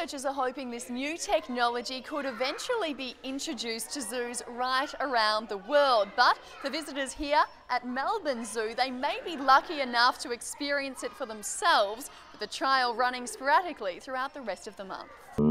Researchers are hoping this new technology could eventually be introduced to zoos right around the world. But for visitors here at Melbourne Zoo, they may be lucky enough to experience it for themselves, with the trial running sporadically throughout the rest of the month.